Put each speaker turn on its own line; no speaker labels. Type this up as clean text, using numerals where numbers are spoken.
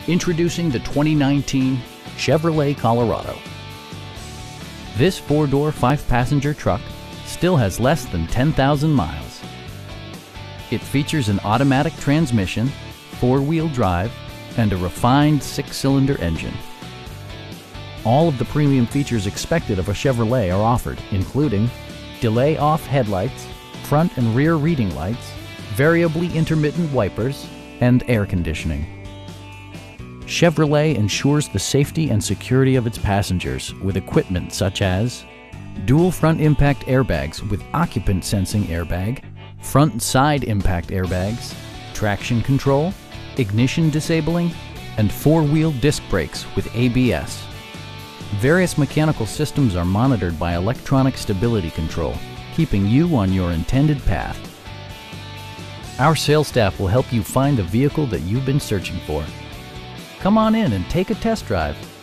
Introducing the 2019 Chevrolet Colorado. This four-door, five-passenger truck still has less than 10,000 miles. It features an automatic transmission, four-wheel drive, and a refined six-cylinder engine. All of the premium features expected of a Chevrolet are offered, including delay-off headlights, front and rear reading lights, variably intermittent wipers, and air conditioning. Chevrolet ensures the safety and security of its passengers with equipment such as dual front impact airbags with occupant sensing airbag, front and side impact airbags, traction control, ignition disabling, and four-wheel disc brakes with ABS. Various mechanical systems are monitored by electronic stability control, keeping you on your intended path. Our sales staff will help you find the vehicle that you've been searching for. Come on in and take a test drive.